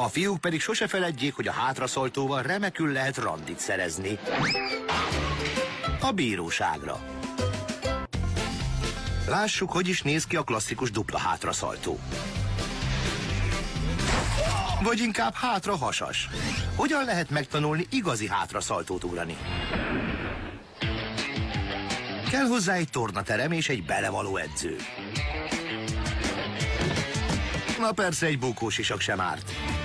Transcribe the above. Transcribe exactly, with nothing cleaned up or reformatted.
A fiúk pedig sose feledjék, hogy a hátraszoltóval remekül lehet randit szerezni. A bíróságra. Lássuk, hogy is néz ki a klasszikus dupla hátraszaltó. Vagy inkább hátrahasas. Hogyan lehet megtanulni igazi hátraszaltót ugrani? Kell hozzá egy tornaterem és egy belevaló edző. Na persze, egy bukósisak sem árt.